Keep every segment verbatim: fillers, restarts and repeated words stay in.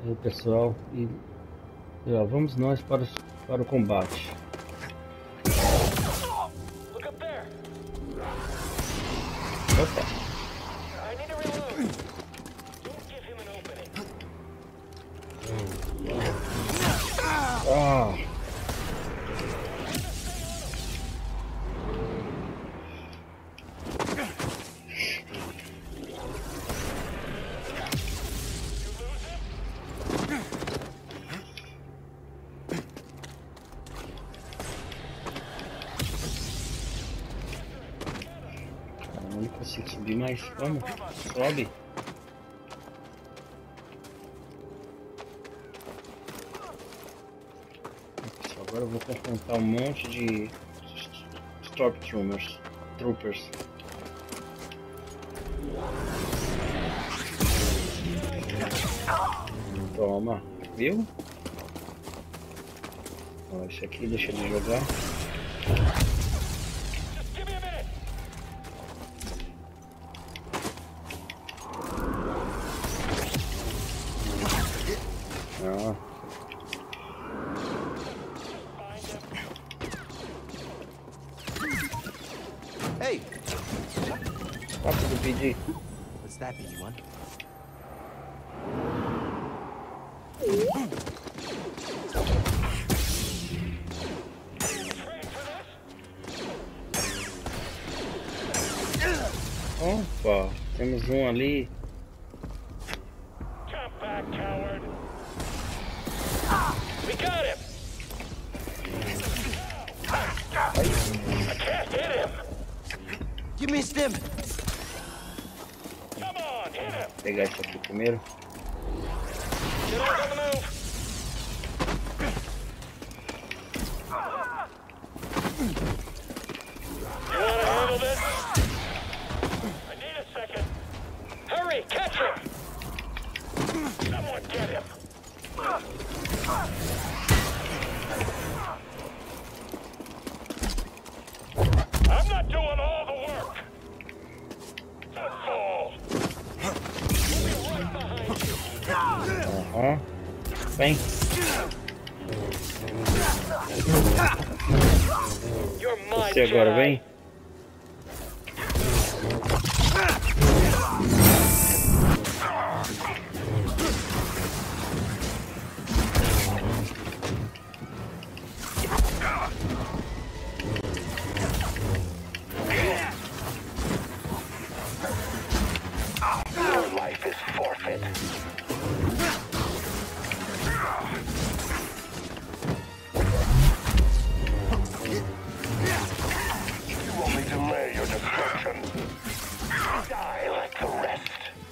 aí, pessoal, e, e ó, vamos nós para, os, para o combate. Opa! Ah! Não consigo subir mais. Vamos, sobe. Agora eu vou confrontar um monte de Stormtroopers. Troopers. Toma, viu? Ó, esse aqui deixa de jogar. Ah. Hey! What's the P G? What's that, B D one? Opa, temos um ali. Jump back, coward. We got him. I can't hit him. You missed him! Come on, hit him. Vou pegar isso aqui primeiro. Get on the move. You want to handle this? I need a second. Hurry, catch him. Someone get him. I'm not doing all the work. Don't fall. Right behind you. Aham. Vem. You're mine, Você agora, Jedi. vem. Your life is forfeit. You only delay your destruction. Die like the rest.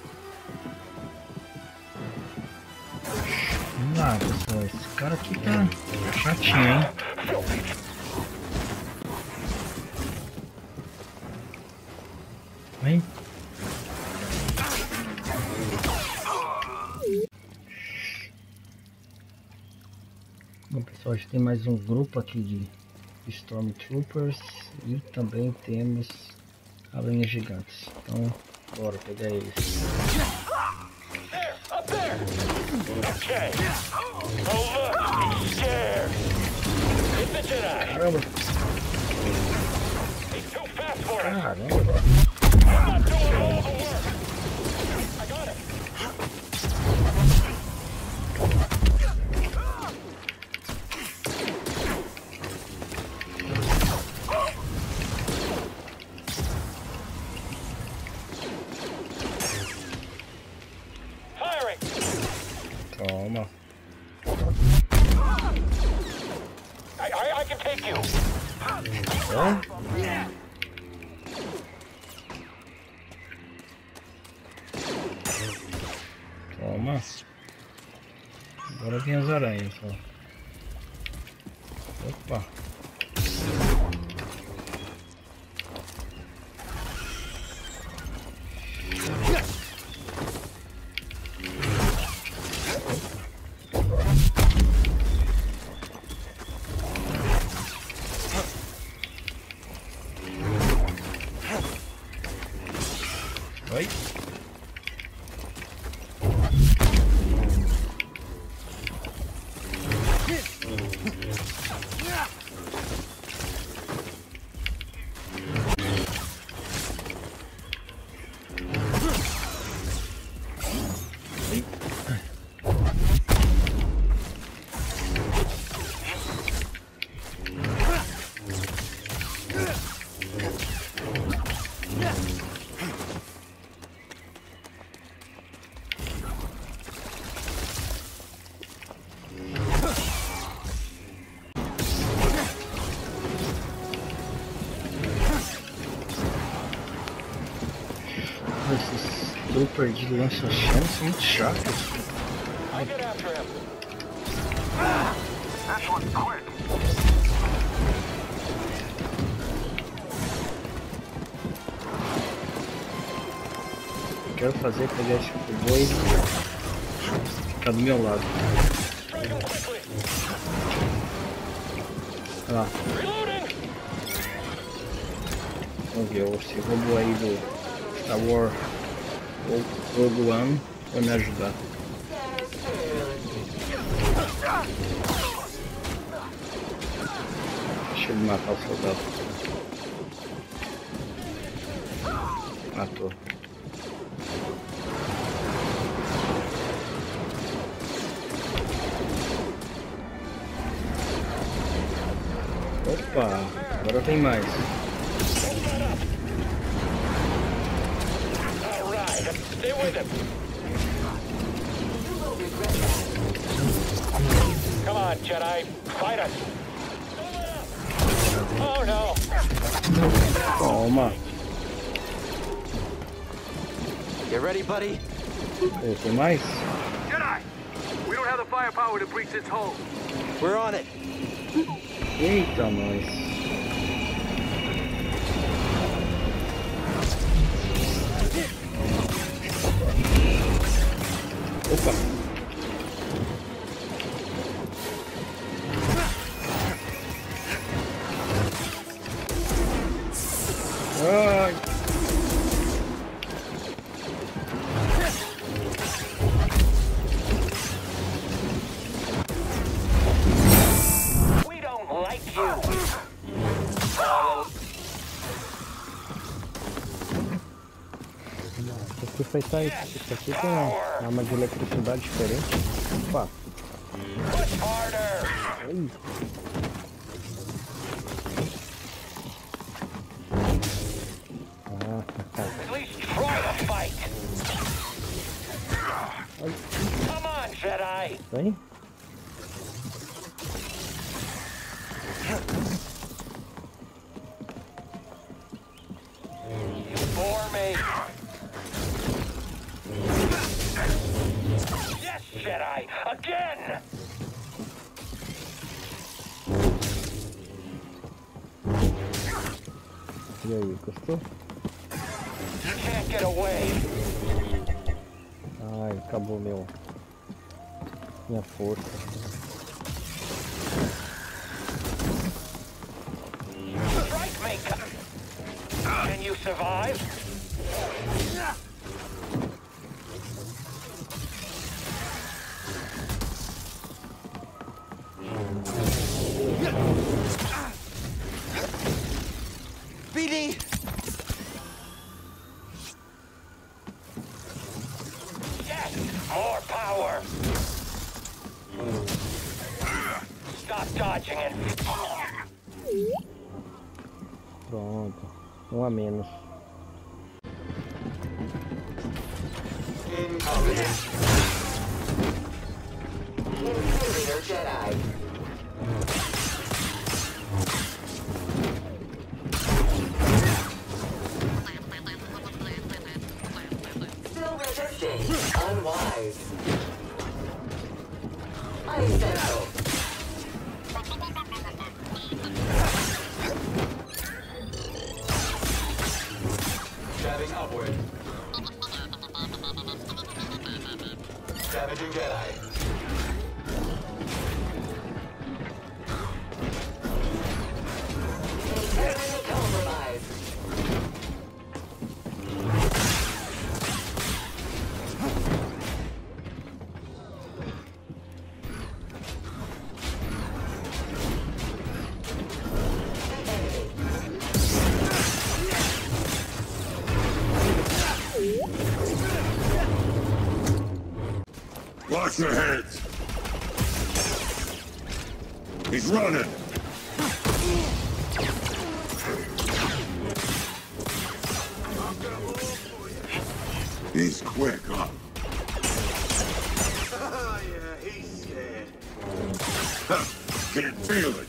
Vamos lá, pessoal. Esse cara aqui tá chatinho, hein? Vem. Bom, pessoal, a gente tem mais um grupo aqui de Stormtroopers e também temos aranhas gigantes. Então, bora pegar eles. There, up there. Okay. Oh look, he's scared. Hit the Jedi. Caramba, He's too fast for us. caramba. I'm not doing all the work. I got him. Firing. Toma. I, I, I can take you. Ó. Toma. Agora vem as aranhas, ó. Opa. Oi. Trooper de lança-chamas são muito chatos. I get after him. This one's quick. Eu quero fazer é pegar esse robô e ficar do meu lado. Strike him quickly. Olha lá, Reloading. vamos ver esse robô aí do Star Wars Rogue One vai me ajudar. Deixa ele matar o soldado. Matou. Opa, agora tem mais. All right. Stay with him. Come on, Jedi. Fight us. Oh no. Toma. You ready, buddy? Oh, tem mais? Jedi! We don't have the firepower to breach this hole. We're on it. Eita, nós. Opa. Ai. We don't like you. Esse aqui foi só isso. Isso aqui tem uma arma de eletricidade diferente. Opa. Push harder. Ai. Ah, At least try to fight. Come on, Jedi. vem. You bore me. Yes, Jedi. Again. E aí, gostou? You can't get away. Ai, acabou meu. Minha força. Strike me. Can you survive? B D! Yes, more power. Stop dodging it. Pronto. Um a menos. Incinerator Jedi. Still resisting. Unwise. Ice Central. Jabbing upward. Damaging Jedi. Integrity compromised. Watch your heads! He's running! He's quick, huh? Oh, yeah, he's scared. Can't feel it!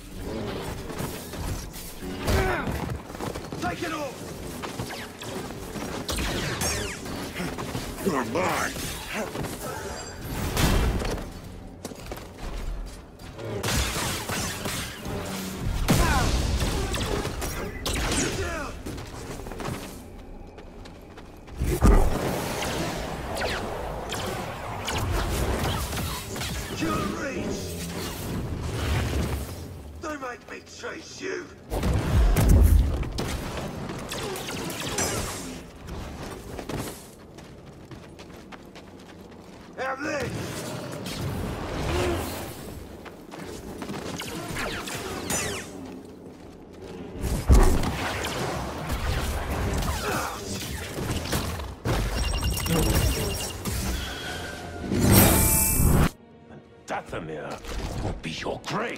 Take it off! You're mine! Chase you! Have this! Dathomir will be your grave.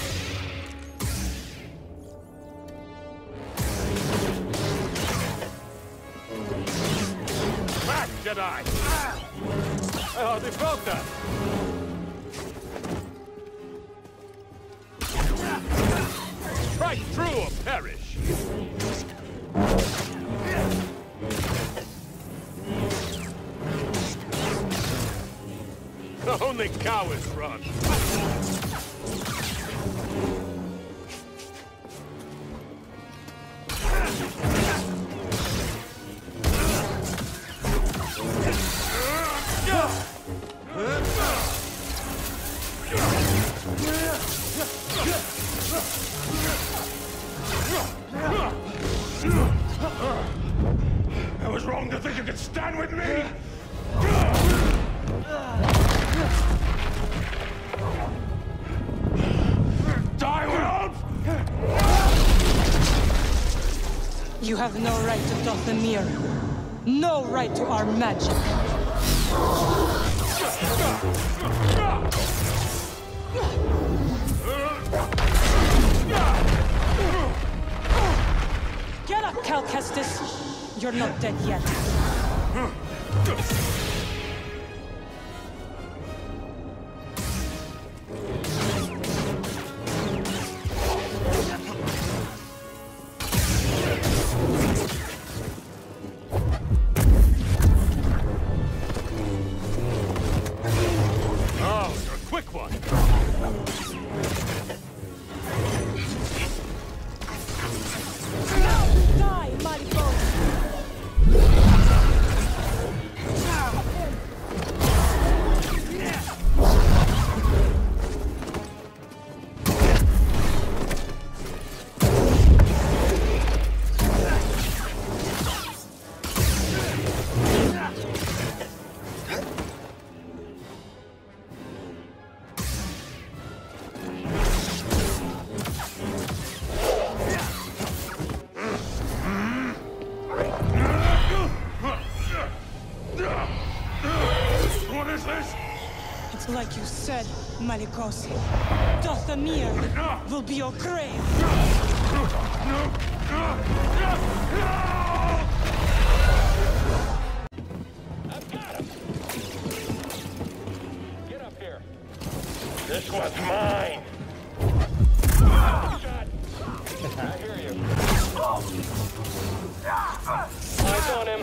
Jedi! I hardly felt that! Strike true or perish! Only cowards run! I was wrong to think you could stand with me! Die, Wolf! You have no right to Dathomir. No right to our magic. Get up, Cal Kestis. You're not dead yet. Oh, you're a quick one. Die, Mariko! What is this? It's like you said, Malikos. Dathomir will be your grave. I've got him! Get up here. This one's mine. Shot. I hear you. Eyes on him.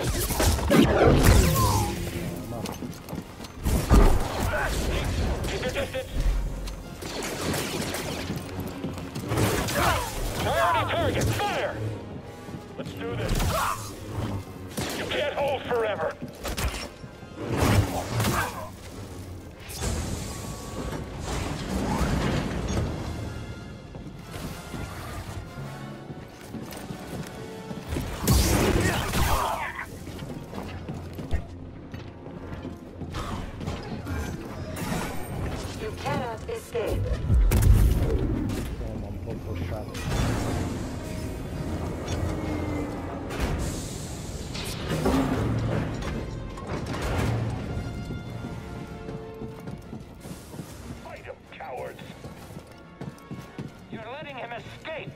Keep your distance. Priority target, fire! Let's do this. You can't hold forever. You cannot escape. Toma, um pouco chato. Fight him, cowards. You're letting him escape.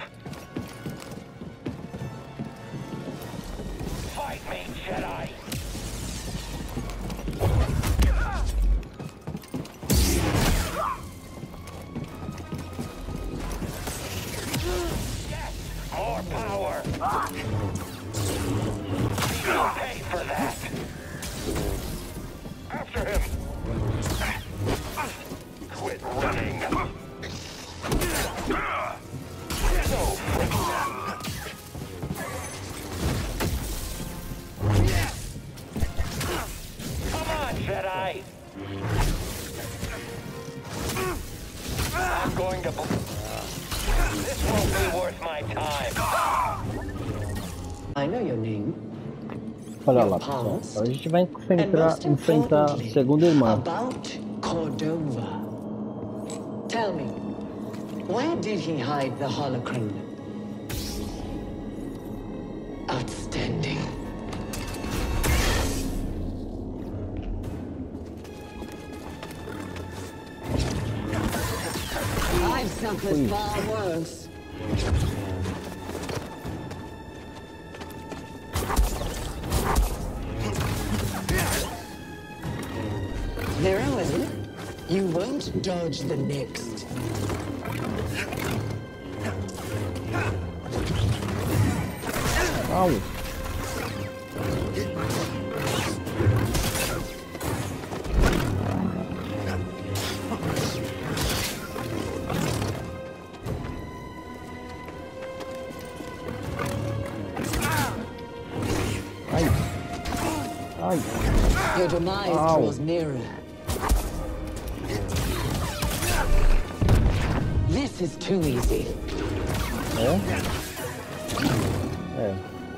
Fight me, Jedi. Quit running. Come on, Jedi. I'm going to... This won't be worth my time. I know your name. Olha lá, pessoal. Então a gente vai enfrentar, enfrentar a segunda irmã. About Cordova. Tell me, where did he hide the holocron? Outstanding. I've suffered far worse. Very well. You won't dodge the next. Au. Ai. Ai. Your demise Ow. draws nearer. This is too easy. É? É.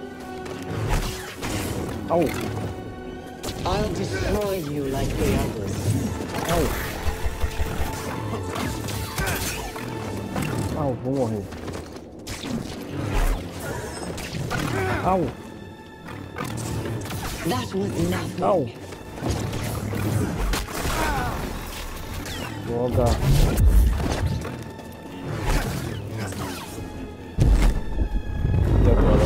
Au. I'll destroy you like the others. Au. Au, vou morrer. Au. That was nothing. Au. Droga. E agora?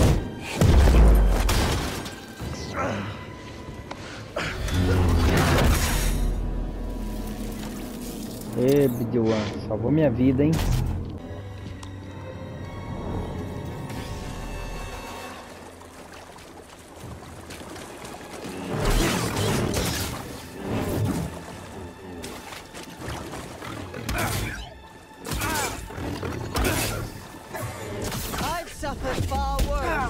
Ê, B D um, salvou minha vida, hein? I've suffered far worse.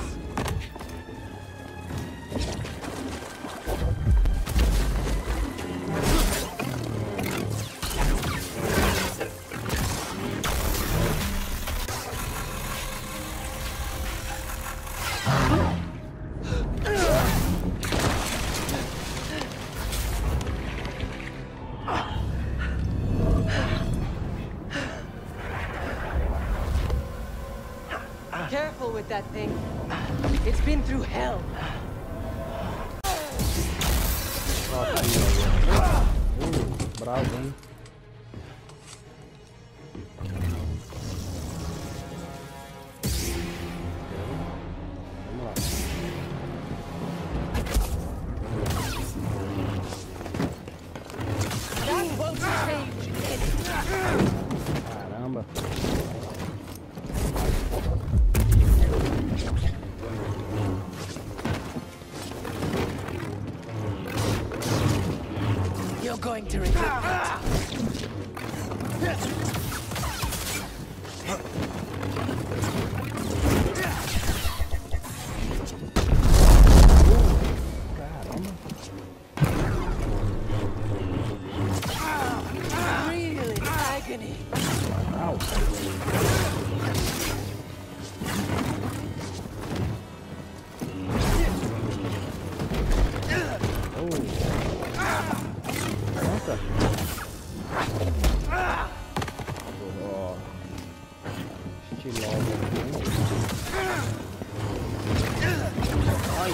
Careful with that thing. It's been through hell. Uh, bravo, hein? Vamos lá. That won't change anything. Caramba. You're going to regret that. Really agony. Nossa. Ó. Estilosa. Ai.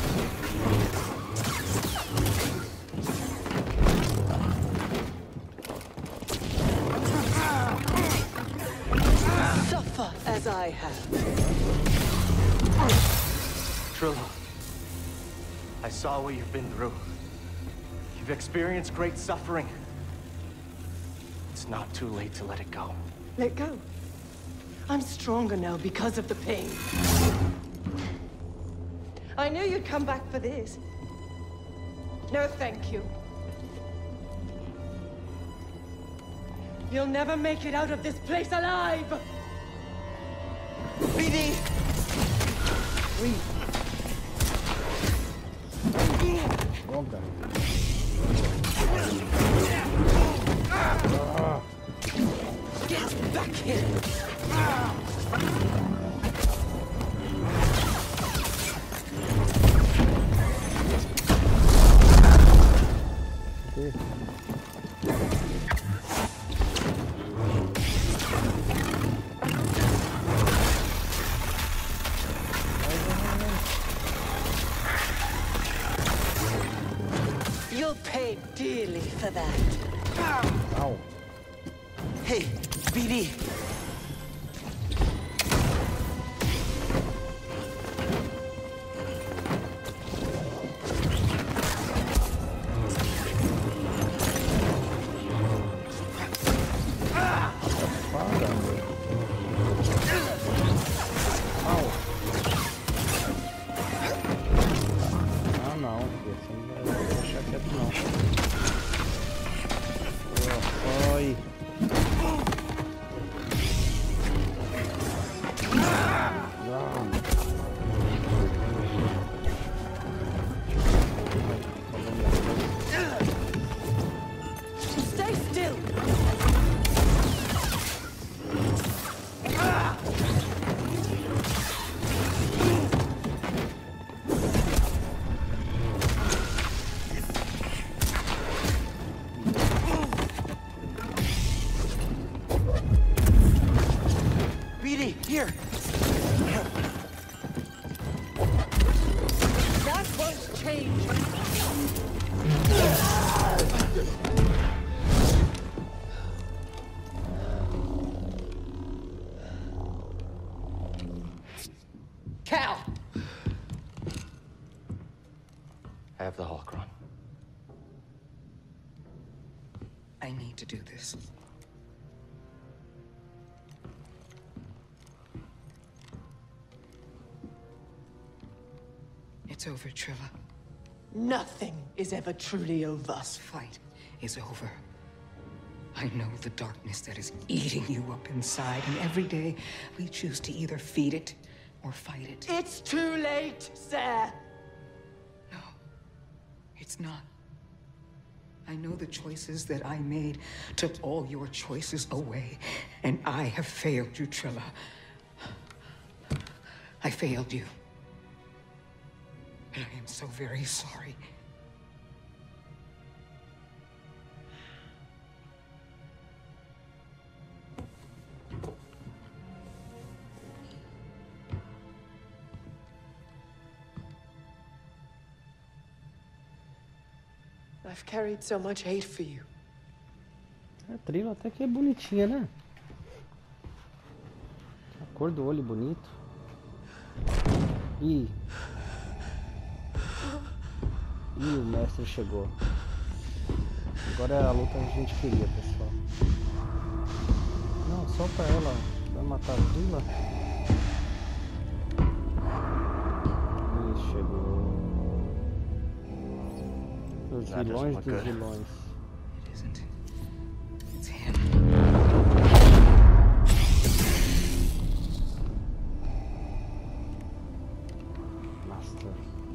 Suffer as I have. Trillo, I saw what you've been through. You've experienced great suffering. It's not too late to let it go. Let go. I'm stronger now because of the pain. I knew you'd come back for this. No, thank you. You'll never make it out of this place alive! B D! Droga. Get back here! You'll pay dearly for that. Ow. Hey, B D. Here. That won't change. Cal! I have the holocron. I need to do this. It's over, Trilla. Nothing is ever truly over. This fight is over. I know the darkness that is eating you up inside, and every day we choose to either feed it or fight it. It's too late, sir. No, it's not. I know the choices that I made took all your choices away, and I have failed you, Trilla. I failed you. And I am so very sorry. I've carried so much hate for you. A Trilla até que é bonitinha, né? A cor do olho bonito. E E o mestre chegou. Agora é a luta que a gente queria, pessoal. Não, só pra ela. Vai matar a Trilla. E chegou. Os vilões dos vilões. It isn't. It's him. Master.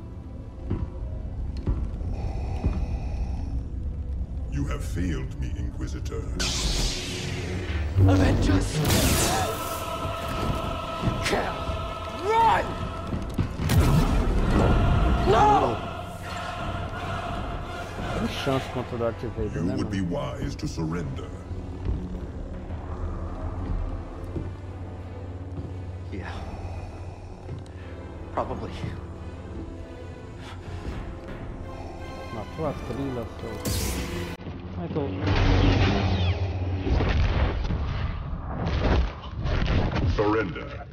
You have failed me, Inquisitor. Avengers! Cal! Run! No! Tem chance contra o Darth Vader, You né, would be mano? wise to surrender. Yeah. Probably. Matou a Trilla, foi. Michael. Surrender.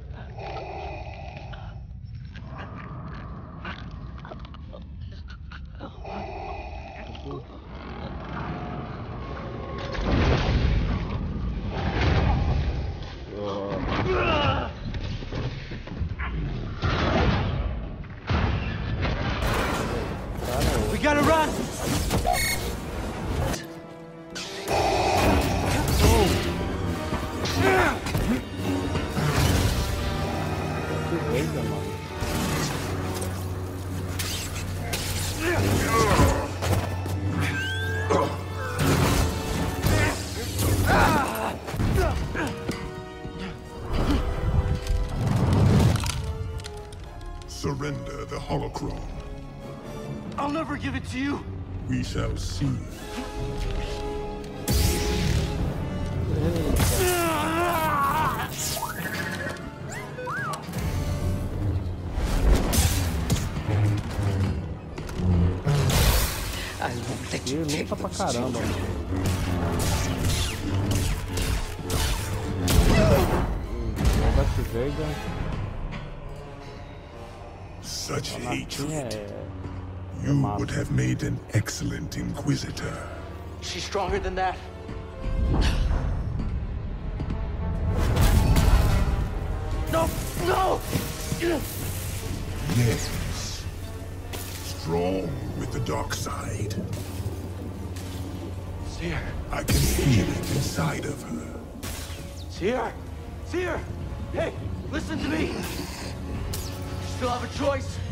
We gotta run! Oh. Surrender the holocron. I'll never give it to you. We shall see. I won't let E you take luta pra those caramba, children. mano. Darth Vader. Such Anakin hatred. é. You would have made an excellent Inquisitor. She's stronger than that. No! No! Yes. Strong with the dark side. Seer. I can feel it inside of her. Seer! Seer! Hey, listen to me! You still have a choice.